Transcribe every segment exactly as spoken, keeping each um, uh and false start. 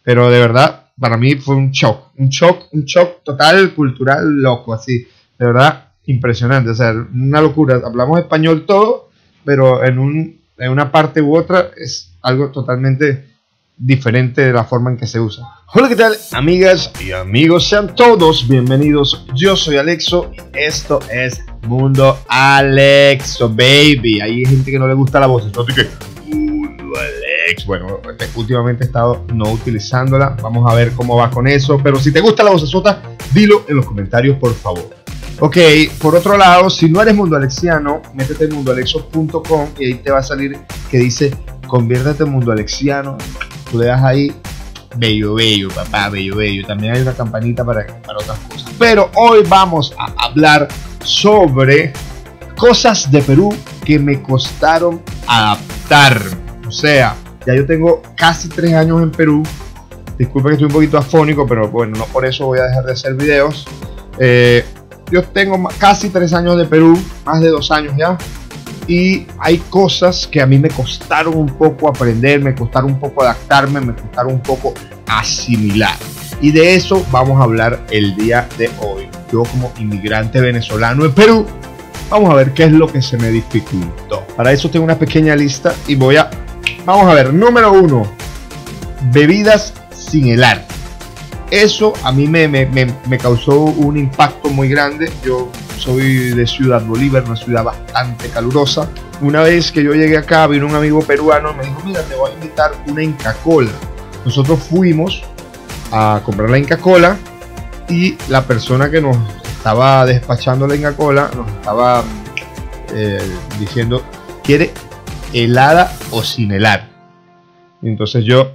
pero de verdad, para mí fue un shock, un shock, un shock total, cultural, loco, así, de verdad, impresionante, o sea, una locura. Hablamos español todo, pero en, un, en una parte u otra es algo totalmente diferente de la forma en que se usa. Hola, ¿qué tal, amigas y amigos? Sean todos bienvenidos. Yo soy Alexo y esto es Mundo Alexo, baby. Hay gente que no le gusta la voz, entonces que Mundo Alex. Bueno, últimamente he estado no utilizándola. Vamos a ver cómo va con eso. Pero si te gusta la voz sota, dilo en los comentarios, por favor. Ok, por otro lado, si no eres mundo alexiano, métete en mundo alexo punto com y ahí te va a salir que dice conviértete en mundo alexiano. Tú le das ahí, bello, bello, papá, bello, bello. También hay una campanita para, para otras cosas. Pero hoy vamos a hablar sobre cosas de Perú que me costaron adaptar. O sea, ya yo tengo casi tres años en Perú. Disculpe que estoy un poquito afónico, pero bueno, no por eso voy a dejar de hacer videos. Eh, yo tengo casi tres años de Perú, más de dos años ya. Y hay cosas que a mí me costaron un poco aprender, me costaron un poco adaptarme, me costaron un poco asimilar. Y de eso vamos a hablar el día de hoy. Yo como inmigrante venezolano en Perú, vamos a ver qué es lo que se me dificultó. Para eso tengo una pequeña lista y voy a... Vamos a ver, número uno, bebidas sin helar. Eso a mí me, me, me, me causó un impacto muy grande. Yo soy de Ciudad Bolívar, una ciudad bastante calurosa. Una vez que yo llegué acá, vino un amigo peruano y me dijo, mira, te voy a invitar una Inca Kola. Nosotros fuimos a comprar la Inca Kola y la persona que nos estaba despachando la Inca Kola nos estaba eh, diciendo, ¿quiere helada o sin helar? Y entonces yo...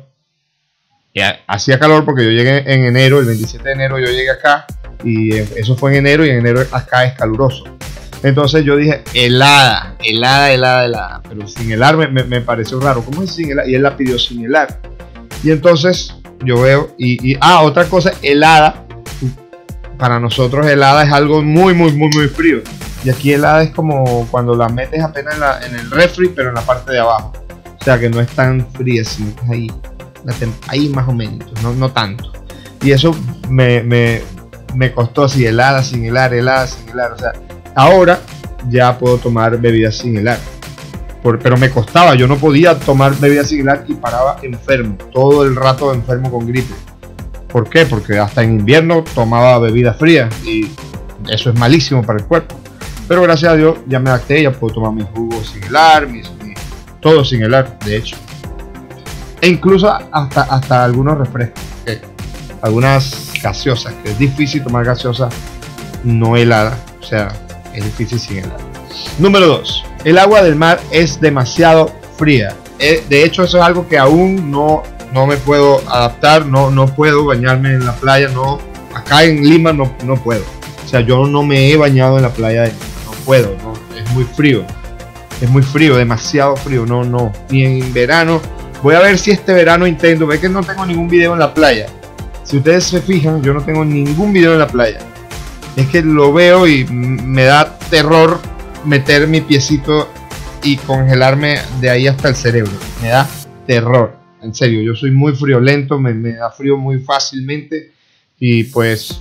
hacía calor porque yo llegué en enero, el veintisiete de enero yo llegué acá y eso fue en enero y en enero acá es caluroso. Entonces yo dije helada, helada, helada, helada, pero sin helar me, me, me pareció raro. ¿Cómo es sin helar? Y él la pidió sin helar. Y entonces yo veo y, y ah, otra cosa, helada, para nosotros helada es algo muy, muy, muy, muy frío. Y aquí helada es como cuando la metes apenas en, la, en el refri, pero en la parte de abajo. O sea que no es tan fría, sino que es ahí. Ahí más o menos, no, no tanto. Y eso me, me, me costó así, helada, sin helar, helada, sin helar. O sea, ahora ya puedo tomar bebidas sin helar. Por, pero me costaba, yo no podía tomar bebidas sin helar y paraba enfermo. Todo el rato enfermo con gripe. ¿Por qué? Porque hasta en invierno tomaba bebidas frías y eso es malísimo para el cuerpo. Pero gracias a Dios ya me adapté, ya puedo tomar mis jugos sin helar, mis, mis, todo sin helar, de hecho. E incluso hasta, hasta algunos refrescos, okay. Algunas gaseosas, que es difícil tomar gaseosa no helada, o sea, es difícil sin helada. Número dos, el agua del mar es demasiado fría. De hecho, eso es algo que aún no, no me puedo adaptar, no, no puedo bañarme en la playa, no, acá en Lima no, no puedo. O sea, yo no me he bañado en la playa, de, no puedo, no, es muy frío, es muy frío, demasiado frío, no, no, ni en verano. Voy a ver si este verano intento. Ve que no tengo ningún video en la playa. Si ustedes se fijan, yo no tengo ningún video en la playa. Es que lo veo y me da terror meter mi piecito y congelarme de ahí hasta el cerebro. Me da terror. En serio, yo soy muy friolento, me, me da frío muy fácilmente. Y pues,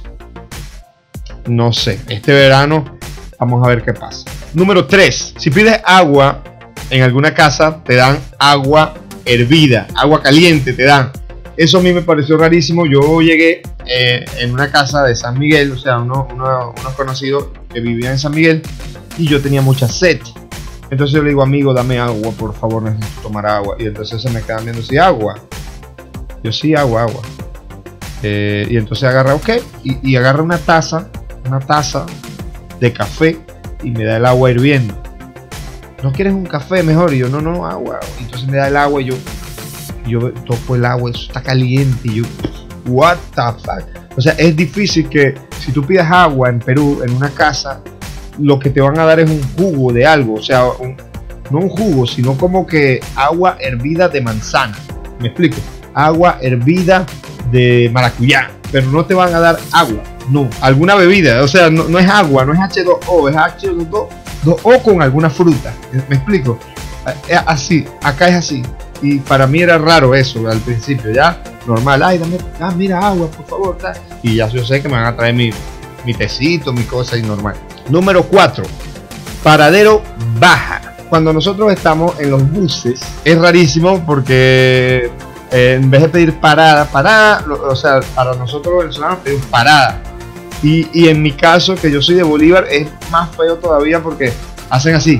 no sé, este verano vamos a ver qué pasa. Número tres. Si pides agua en alguna casa, te dan agua hervida, agua caliente te dan. Eso a mí me pareció rarísimo. Yo llegué eh, en una casa de San Miguel, o sea, uno, uno, unos conocidos que vivían en San Miguel y yo tenía mucha sed. Entonces yo le digo, amigo, dame agua, por favor, necesito tomar agua. Y entonces se me quedan viendo, sí, agua. Yo sí, agua, agua. Eh, y entonces agarra, ok, y, y agarra una taza, una taza de café y me da el agua hirviendo. ¿No quieres un café mejor? Y yo, no, no, agua. Y entonces me da el agua y yo, yo toco el agua, eso está caliente. Y yo, what the fuck. O sea, es difícil que si tú pidas agua en Perú, en una casa, lo que te van a dar es un jugo de algo. O sea, un, no un jugo, sino como que agua hervida de manzana. ¿Me explico? Agua hervida de maracuyá. Pero no te van a dar agua. No, alguna bebida. O sea, no, no es agua, no es H dos O, es H dos O con alguna fruta. ¿Me explico? Así, acá es así. y para mí era raro eso al principio, ya normal, ay, dame, ah, mira agua, por favor, ta. Y ya yo sé que me van a traer mi, mi tecito, mi cosa y normal. Número cuatro, paradero baja. Cuando nosotros estamos en los buses, es rarísimo porque eh, en vez de pedir parada, parada, lo, o sea, para nosotros los venezolanos pedimos parada. Y, y en mi caso, que yo soy de Bolívar, es más feo todavía porque hacen así.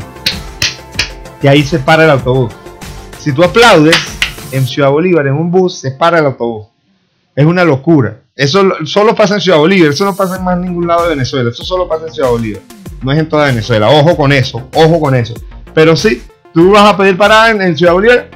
Y ahí se para el autobús. Si tú aplaudes en Ciudad Bolívar, en un bus, se para el autobús. Es una locura. Eso solo pasa en Ciudad Bolívar, eso no pasa en más ningún lado de Venezuela. Eso solo pasa en Ciudad Bolívar. No es en toda Venezuela. Ojo con eso, ojo con eso. Pero sí, tú vas a pedir parada en, en Ciudad Bolívar.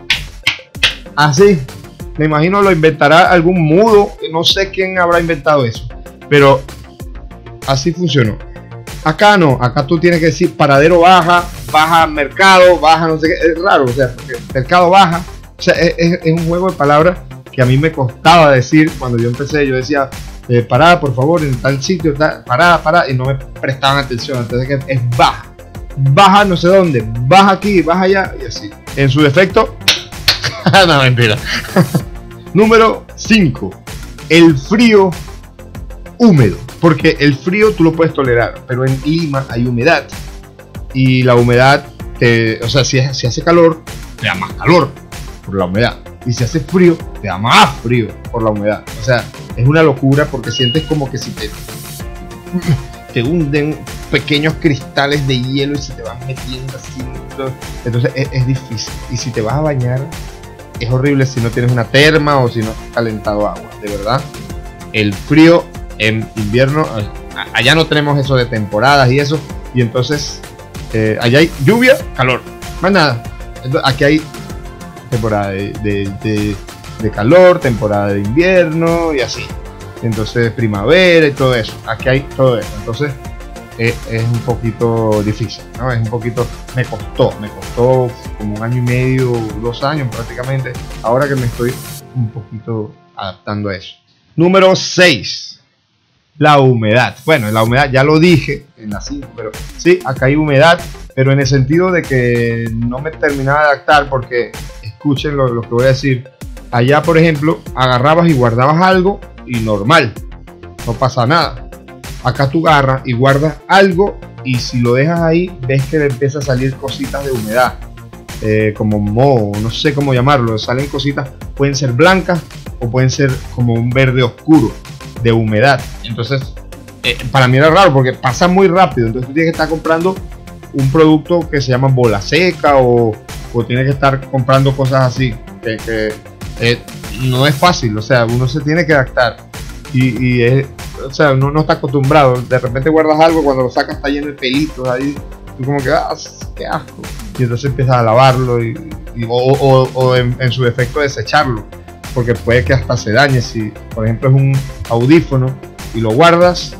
Así. Me imagino lo inventará algún mudo. No sé quién habrá inventado eso. Pero así funcionó. Acá no, acá tú tienes que decir paradero baja, baja mercado, baja no sé qué. Es raro, o sea, porque mercado baja. O sea, es, es, es un juego de palabras que a mí me costaba decir cuando yo empecé. Yo decía, eh, parada por favor en tal sitio, tal, parada, parada, y no me prestaban atención. Entonces que es baja, baja no sé dónde, baja aquí, baja allá, y así. En su defecto, no, mentira. Número cinco, el frío húmedo. Porque el frío tú lo puedes tolerar, pero en Lima hay humedad. Y la humedad, te, o sea, si, si hace calor, te da más calor por la humedad. Y si hace frío, te da más frío por la humedad. O sea, es una locura porque sientes como que si te, te hunden pequeños cristales de hielo y se te van metiendo así. Entonces es, es difícil. Y si te vas a bañar, es horrible si no tienes una terma o si no has calentado agua. De verdad, el frío en invierno, allá no tenemos eso de temporadas y eso, y entonces eh, allá hay lluvia, calor, más nada. Entonces, aquí hay temporada de, de, de, de calor, temporada de invierno y así. Entonces primavera y todo eso, aquí hay todo eso. Entonces eh, es un poquito difícil, ¿no? Es un poquito, me costó, me costó como un año y medio, dos años prácticamente, ahora que me estoy un poquito adaptando a eso. Número seis. La humedad. Bueno, la humedad ya lo dije en la cinco, pero sí, acá hay humedad, pero en el sentido de que no me terminaba de adaptar porque, escuchen lo, lo que voy a decir, allá por ejemplo, agarrabas y guardabas algo y normal, no pasa nada. Acá tú agarras y guardas algo y si lo dejas ahí, ves que le empieza a salir cositas de humedad, eh, como moho, no sé cómo llamarlo, salen cositas, pueden ser blancas o pueden ser como un verde oscuro de humedad. Entonces eh, para mí era raro porque pasa muy rápido. Entonces tú tienes que estar comprando un producto que se llama bola seca o, o tienes que estar comprando cosas así que, que eh, no es fácil. O sea, uno se tiene que adaptar y, y es, o sea, uno no está acostumbrado. De repente guardas algo, cuando lo sacas está lleno de pelitos ahí, tú como que ah, qué asco, y entonces empiezas a lavarlo y, y, o, o, o en, en su defecto desecharlo, porque puede que hasta se dañe. Si por ejemplo es un audífono y lo guardas,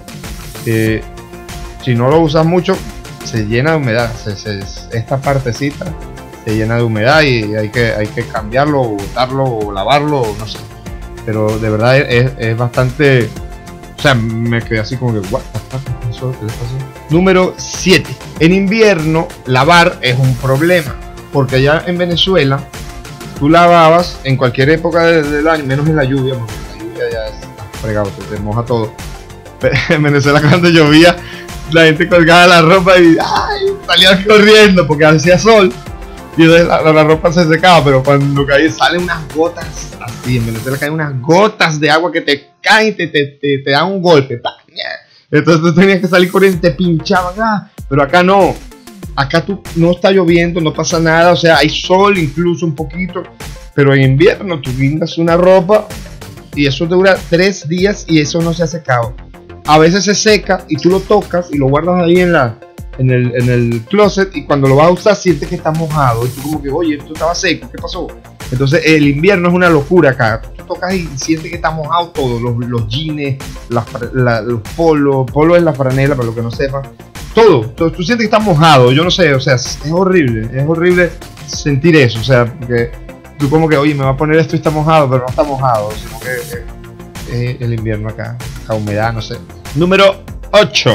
eh, si no lo usas mucho se llena de humedad, se, se, esta partecita se llena de humedad y hay que, hay que cambiarlo o botarlo o lavarlo o no sé, pero de verdad es, es bastante, o sea, me quedé así como que what the fuck, ¿qué pasó? ¿Qué le pasó? Número siete, en invierno lavar es un problema, porque allá en Venezuela tú lavabas en cualquier época del año, menos en la lluvia, porque la lluvia ya es fregado, se te moja todo. Pero en Venezuela cuando llovía, la gente colgaba la ropa y ¡ay! Salía corriendo porque hacía sol y entonces la, la ropa se secaba, pero cuando caía salen unas gotas así. En Venezuela caen unas gotas de agua que te caen y te, te, te, te dan un golpe. Entonces tú tenías que salir corriendo y te pinchaban. Ah, pero acá no. Acá tú, no está lloviendo, no pasa nada, o sea, hay sol incluso un poquito, pero en invierno tú guindas una ropa y eso dura tres días y eso no se ha secado. A veces se seca y tú lo tocas y lo guardas ahí en, la, en, el, en el closet y cuando lo vas a usar sientes que está mojado y tú como que, oye, esto estaba seco, ¿qué pasó? Entonces el invierno es una locura acá, tú tocas y sientes que está mojado todo, los, los jeans, las, la, los polos, polo es la franela para los que no sepan. Todo, todo, tú sientes que está mojado, yo no sé, o sea, es horrible, es horrible sentir eso, o sea, porque tú como que, oye, me va a poner esto y está mojado, pero no está mojado, sino que es eh, el invierno acá, la humedad, no sé. Número ocho,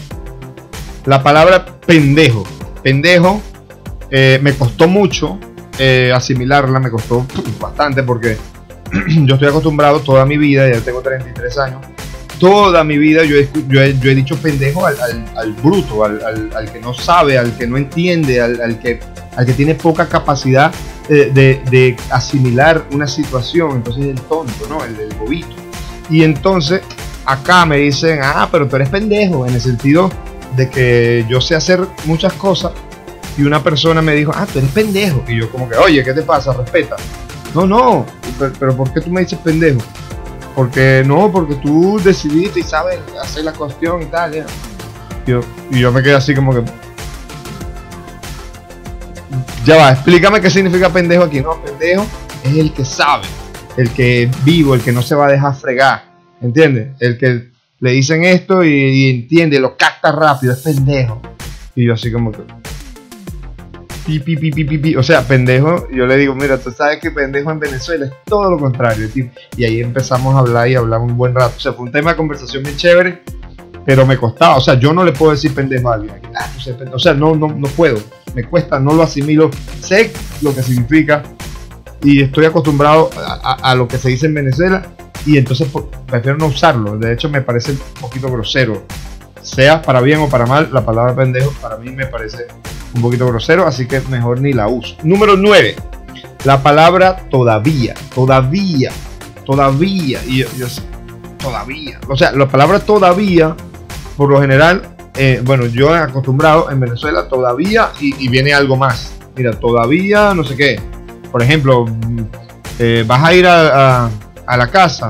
la palabra pendejo. Pendejo eh, me costó mucho eh, asimilarla me costó pff, bastante porque yo estoy acostumbrado toda mi vida, ya tengo treinta y tres años, toda mi vida yo he, yo he, yo he dicho pendejo al, al, al bruto, al, al, al que no sabe, al que no entiende, al, al, que, al que tiene poca capacidad eh, de, de asimilar una situación. Entonces el tonto, ¿no? El, el bobito. Y entonces acá me dicen, ah, pero tú eres pendejo, en el sentido de que yo sé hacer muchas cosas y una persona me dijo, ah, tú eres pendejo. Y yo como que, oye, ¿qué te pasa? Respeta. No, no, pero, pero ¿por qué tú me dices pendejo? Porque no, porque tú decidiste y sabes hacer la cuestión y tal. ¿Ya? Yo, y yo me quedé así como que... Ya va, explícame qué significa pendejo aquí. No, pendejo es el que sabe, el que es vivo, el que no se va a dejar fregar. ¿Entiendes? El que le dicen esto y, y entiende, lo capta rápido, es pendejo. Y yo así como que... Pi, pi, pi, pi, pi, pi. O sea, pendejo, yo le digo, mira, tú sabes que pendejo en Venezuela es todo lo contrario, tío. Y ahí empezamos a hablar y hablamos un buen rato. O sea, fue un tema de conversación bien chévere, pero me costaba. O sea, yo no le puedo decir pendejo a alguien. Ah, tú sabes, o sea, no, no, no puedo. Me cuesta, no lo asimilo. Sé lo que significa y estoy acostumbrado a, a, a lo que se dice en Venezuela y entonces por, prefiero no usarlo. De hecho, me parece un poquito grosero. Sea para bien o para mal, la palabra pendejo para mí me parece un poquito grosero, así que mejor ni la uso. Número nueve, la palabra todavía, todavía, todavía, y yo, yo todavía, o sea, la palabra todavía, por lo general, eh, bueno, yo he acostumbrado en Venezuela todavía y, y viene algo más. Mira, todavía, no sé qué. Por ejemplo, eh, vas a ir a, a, a la casa,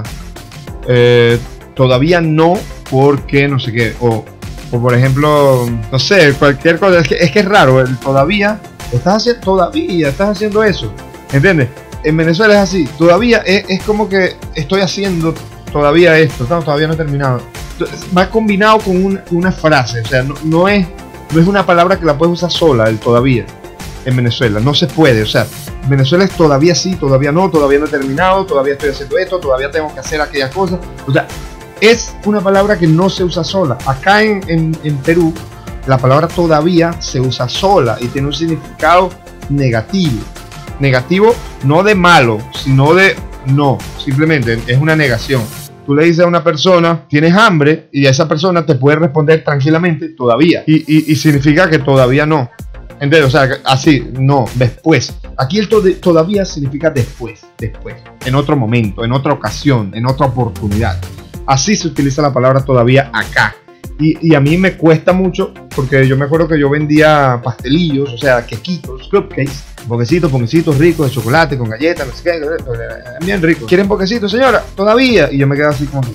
eh, todavía no, porque no sé qué, o, o por ejemplo, no sé, cualquier cosa, es que es, que es raro, el todavía, estás haciendo, todavía, estás haciendo eso, ¿entiendes? En Venezuela es así, todavía es, es como que estoy haciendo todavía esto, no, todavía no he terminado, va combinado con una, una frase, o sea, no, no, es, no es una palabra que la puedes usar sola, el todavía, en Venezuela, no se puede, o sea, en Venezuela es todavía sí, todavía no, todavía no he terminado, todavía estoy haciendo esto, todavía tengo que hacer aquella cosa, o sea, es una palabra que no se usa sola. Acá en, en, en Perú, la palabra todavía se usa sola y tiene un significado negativo. Negativo no de malo, sino de no. Simplemente es una negación. Tú le dices a una persona, tienes hambre, y a esa persona te puede responder tranquilamente, todavía. Y, y, y significa que todavía no. ¿Entiendes? O sea, así, no, después. Aquí el to todavía significa después, después. En otro momento, en otra ocasión, en otra oportunidad. Así se utiliza la palabra todavía acá. Y, y a mí me cuesta mucho porque yo me acuerdo que yo vendía pastelillos, o sea, quequitos, cupcakes, poquecitos, poquecitos ricos de chocolate con galletas, no sé qué, bien ricos. ¿Quieren poquecitos, señora? Todavía. Y yo me quedo así como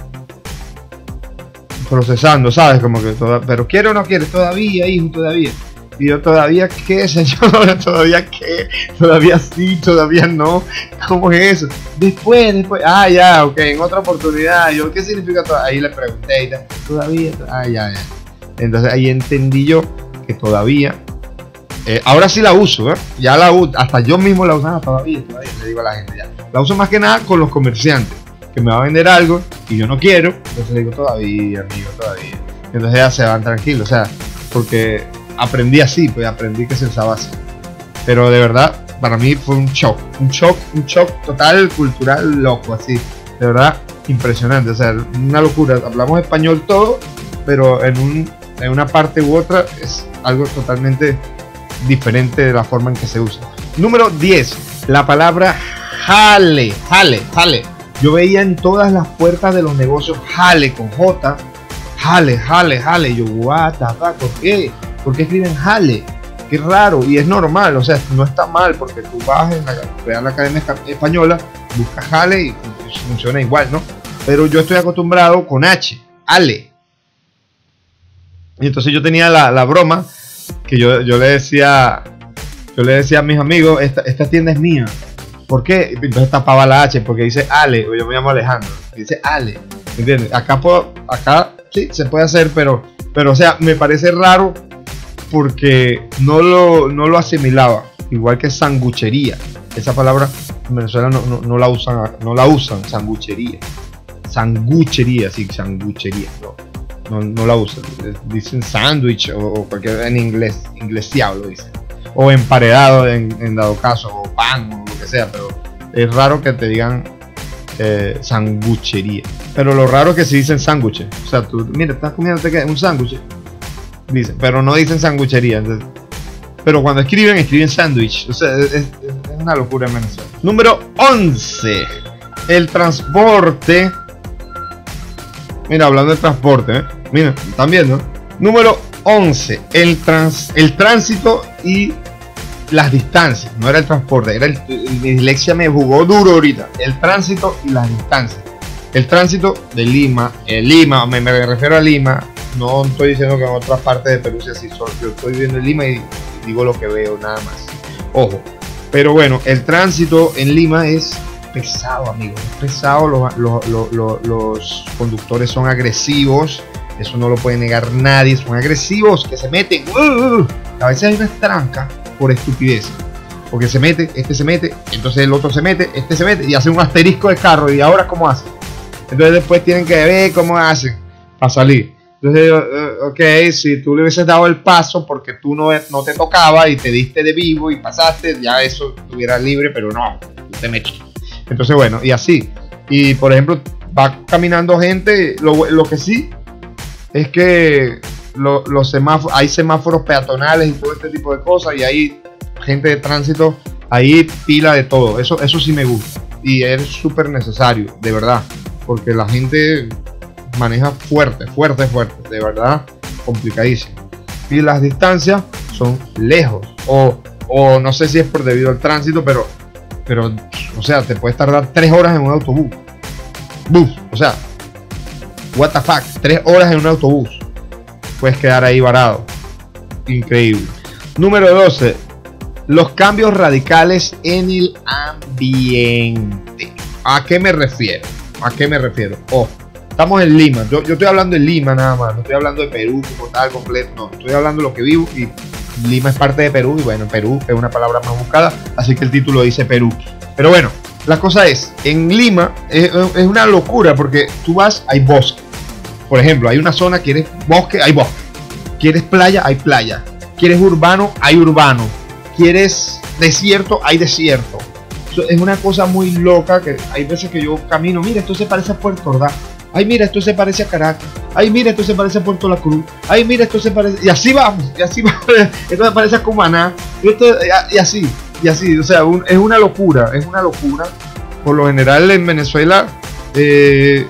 procesando, ¿sabes? Como que toda, pero ¿quiere o no quiere? Todavía, hijo, todavía. Y yo, ¿todavía qué, señor? ¿Todavía qué? ¿Todavía sí? ¿Todavía no? ¿Cómo es eso? Después, después. Ah, ya, ok, en otra oportunidad. Yo, ¿qué significa todavía? Ahí le pregunté y tal. Todavía, ah, ya, ya. Entonces ahí entendí yo que todavía. Eh, ahora sí la uso, ¿eh? Ya la uso. Hasta yo mismo la usaba todavía, todavía. Le digo a la gente ya. La uso más que nada con los comerciantes. Que me va a vender algo y yo no quiero. Entonces le digo todavía, amigo, todavía. Entonces ya se van tranquilos. O sea, porque aprendí así, pues aprendí que se usaba así. Pero de verdad, para mí fue un shock, un shock, un shock total, cultural, loco, así. De verdad, impresionante, o sea, una locura. Hablamos español todo, pero en, un, en una parte u otra es algo totalmente diferente de la forma en que se usa. Número diez, la palabra jale, jale, jale. Yo veía en todas las puertas de los negocios jale con J, jale, jale, jale. Yo, what the fuck, ¿por qué? ¿Por qué escriben jale? Qué raro, y es normal, o sea, no está mal, porque tú vas en la Real Academia Española, buscas jale y funciona igual, ¿no? Pero yo estoy acostumbrado con H, ale. Y entonces yo tenía la, la broma que yo, yo le decía, yo le decía a mis amigos, esta, esta tienda es mía. ¿Por qué? Entonces tapaba la H porque dice Ale, o yo me llamo Alejandro, dice Ale, ¿entiendes? Acá puedo, acá sí se puede hacer, pero, pero o sea, me parece raro porque no lo, no lo asimilaba, igual que sanguchería. Esa palabra en Venezuela no, no, no la usan, no la usan, sanguchería, sanguchería, sí, sanguchería, no, no, no la usan, dicen sándwich o, o cualquier en inglés, inglesiado lo dicen. o emparedado en, en dado caso, o pan, o lo que sea, pero es raro que te digan eh, sanguchería. Pero lo raro es que sí dicen sándwiches. O sea, tú, mira, estás comiendo un sándwich, dicen, pero no dicen sanguchería. Entonces, pero cuando escriben, escriben sándwich. O sea, es, es, es una locura en Venezuela. Número once. El transporte. Mira, hablando de transporte, ¿eh? Mira, están viendo. Número once. El, trans, el tránsito y las distancias. No era el transporte, era el, mi dislexia me jugó duro ahorita. El tránsito y las distancias. El tránsito de Lima, en Lima, me, me refiero a Lima. No estoy diciendo que en otras partes de Perú sea así. Solo yo estoy viviendo en Lima y digo lo que veo, nada más. Ojo. Pero bueno, el tránsito en Lima es pesado, amigos. Es pesado. Los, los, los, los, los conductores son agresivos. Eso no lo puede negar nadie. Son agresivos, que se meten. Uh, uh, a veces hay una tranca por estupidez. Porque se mete, este se mete, entonces el otro se mete, este se mete y hace un asterisco de carro. ¿Y ahora cómo hace? Entonces después tienen que ver cómo hacen para salir. Entonces, ok, si tú le hubieses dado el paso porque tú no, no te tocaba y te diste de vivo y pasaste, ya eso estuviera libre, pero no, tú te metes. Entonces, bueno, y así. Y por ejemplo, va caminando gente, lo, lo que sí es que lo, los semáforos, hay semáforos peatonales y todo este tipo de cosas, y hay gente de tránsito, ahí pila de todo. Eso, eso sí me gusta. Y es súper necesario, de verdad. Porque la gente maneja fuerte, fuerte, fuerte, de verdad, complicadísimo. Y las distancias son lejos, o, o no sé si es por debido al tránsito, pero, pero, o sea, te puedes tardar tres horas en un autobús. Bus, o sea, what the fuck, tres horas en un autobús. Puedes quedar ahí varado. Increíble. Número doce. Los cambios radicales en el ambiente. ¿A qué me refiero? ¿A qué me refiero? Ojo, estamos en Lima. Yo, yo estoy hablando de Lima nada más. No estoy hablando de Perú como tal, completo. No, estoy hablando de lo que vivo. Y Lima es parte de Perú. Y bueno, Perú es una palabra más buscada. Así que el título dice Perú. Pero bueno, la cosa es, en Lima es, es una locura porque tú vas, hay bosque. Por ejemplo, hay una zona, quieres bosque, hay bosque. Quieres playa, hay playa. Quieres urbano, hay urbano. Quieres desierto, hay desierto. Es una cosa muy loca que hay veces que yo camino, mira, esto se parece a Puerto Ordaz. Ay, mira, esto se parece a Caracas. Ay, mira, esto se parece a Puerto La Cruz. Ay, mira, esto se parece... Y así vamos, y así vamos. Esto se parece a Cumaná. Y, esto, y así, y así. O sea, un, es una locura, es una locura. Por lo general en Venezuela, eh,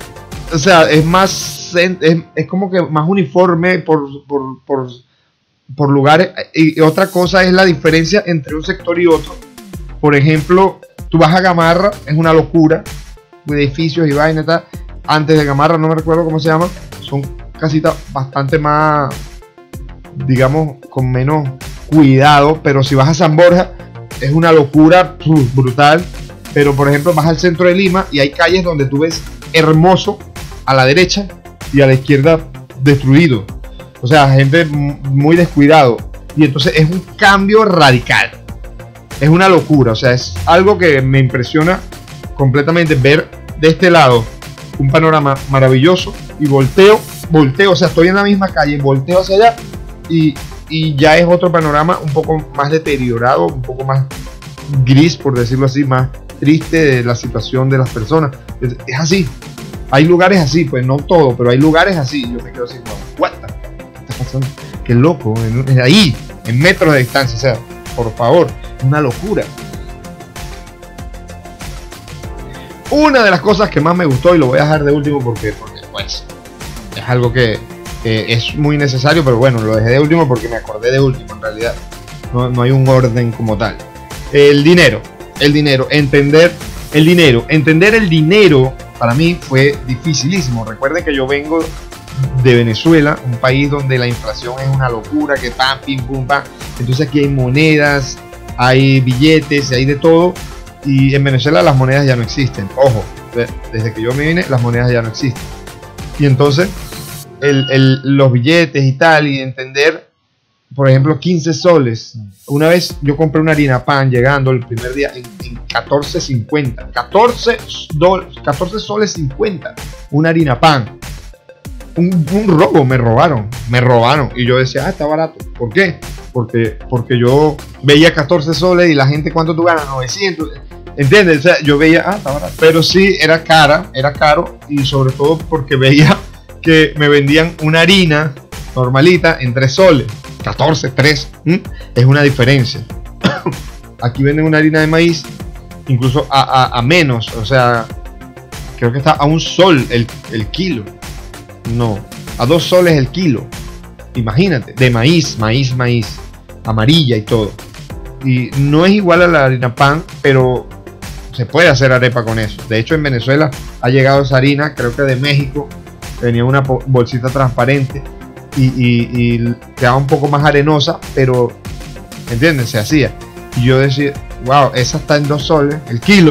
o sea, es más... Es, es como que más uniforme por... por, por por lugares. Y otra cosa es la diferencia entre un sector y otro. Por ejemplo, tú vas a Gamarra, es una locura, edificios y vainas. Antes de Gamarra, no me recuerdo cómo se llama, son casitas bastante más, digamos, con menos cuidado. Pero si vas a San Borja, es una locura uf, brutal. Pero por ejemplo, vas al centro de Lima y hay calles donde tú ves hermoso a la derecha y a la izquierda destruido. O sea, gente muy descuidado. Y entonces es un cambio radical. Es una locura. O sea, es algo que me impresiona completamente. Ver de este lado un panorama maravilloso. Y volteo, volteo. O sea, estoy en la misma calle, volteo hacia allá. Y, y ya es otro panorama un poco más deteriorado. Un poco más gris, por decirlo así. Más triste de la situación de las personas. Es, es así. Hay lugares así. Pues no todo, pero hay lugares así. Yo me quedo así, no, what the qué loco, en, ahí, en metros de distancia, o sea, por favor, una locura. Una de las cosas que más me gustó, y lo voy a dejar de último porque, porque pues, es algo que eh, es muy necesario, pero bueno, lo dejé de último porque me acordé de último, en realidad, no, no hay un orden como tal. El dinero, el dinero, entender el dinero, entender el dinero para mí fue dificilísimo. Recuerden que yo vengo de Venezuela, un país donde la inflación es una locura, que pam, pim, pum, pam. Entonces aquí hay monedas, hay billetes, hay de todo. Y en Venezuela las monedas ya no existen. Ojo, desde que yo me vine, las monedas ya no existen. Y entonces, el, el, los billetes y tal, y entender, por ejemplo, quince soles. Una vez yo compré una harina pan llegando el primer día en, en catorce cincuenta. catorce soles cincuenta. Una harina pan. Un, un robo, me robaron, me robaron. Y yo decía, ah, está barato. ¿Por qué? porque, porque yo veía catorce soles y la gente, ¿cuánto tú ganas? novecientos. ¿Entiendes? O sea, yo veía, ah, está barato. Pero sí, era cara, era caro, y sobre todo porque veía que me vendían una harina normalita en tres soles. catorce, tres. ¿Mm? Es una diferencia. Aquí venden una harina de maíz incluso a, a, a menos, o sea, creo que está a un sol el, el kilo. No, a dos soles el kilo. Imagínate, de maíz, maíz, maíz, amarilla y todo. Y no es igual a la harina pan, pero se puede hacer arepa con eso. De hecho, en Venezuela ha llegado esa harina, creo que de México, venía una bolsita transparente y, y, y quedaba un poco más arenosa, pero, ¿entiendes? Se hacía. Y yo decía, wow, esa está en dos soles el kilo.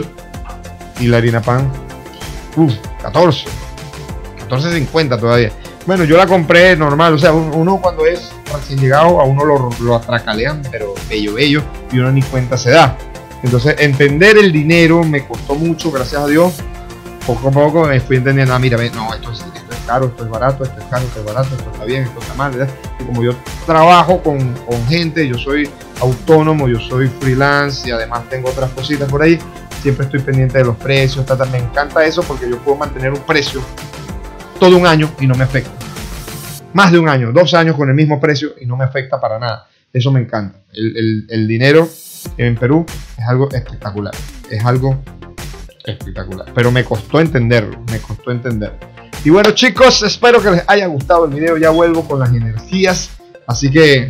Y la harina pan, uff, catorce, catorce cincuenta todavía. Bueno, yo la compré normal, o sea, uno cuando es recién llegado, a uno lo, lo atracalean, pero bello, bello, y uno ni cuenta se da. Entonces, entender el dinero me costó mucho, gracias a Dios. Poco a poco me fui entendiendo, ah, mira, no, esto es, esto es caro, esto es barato, esto es caro, esto es barato, esto está bien, esto está mal, ¿verdad? Y como yo trabajo con, con gente, yo soy autónomo, yo soy freelance y además tengo otras cositas por ahí, siempre estoy pendiente de los precios, tata, me encanta eso porque yo puedo mantener un precio todo un año y no me afecta. Más de un año, dos años con el mismo precio y no me afecta para nada. Eso me encanta. El, el, el dinero en Perú es algo espectacular. Es algo espectacular. Pero me costó entenderlo. Me costó entenderlo. Y bueno, chicos, espero que les haya gustado el video. Ya vuelvo con las energías. Así que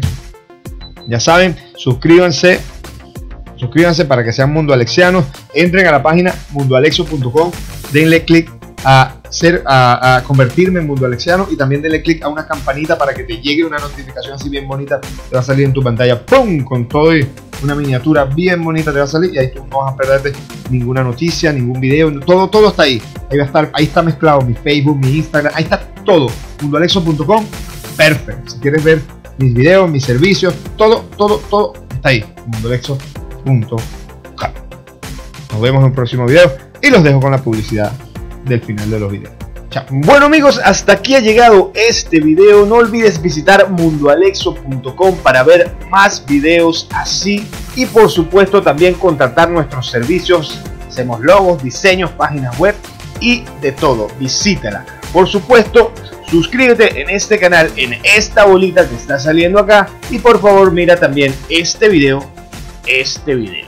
ya saben, suscríbanse. Suscríbanse para que sean Mundo Alexianos. Entren a la página mundo alexio punto com. Denle clic a, ser, a, a convertirme en Mundo Alexiano y también denle clic a una campanita para que te llegue una notificación así bien bonita. Te va a salir en tu pantalla, ¡pum! Con todo y una miniatura bien bonita te va a salir y ahí tú no vas a perderte ninguna noticia, ningún video, todo, todo está ahí. Ahí va a estar, ahí está mezclado mi Facebook, mi Instagram, ahí está todo. mundo alexio punto com, perfecto. Si quieres ver mis videos, mis servicios, todo, todo, todo está ahí. mundo alexio punto com. Nos vemos en un próximo video y los dejo con la publicidad del final de los videos. Chao. Bueno amigos, hasta aquí ha llegado este video. No olvides visitar mundo alexio punto com para ver más videos así y por supuesto también contratar nuestros servicios. Hacemos logos, diseños, páginas web y de todo. Visítala. Por supuesto, suscríbete en este canal, en esta bolita que está saliendo acá y por favor mira también este video, este video.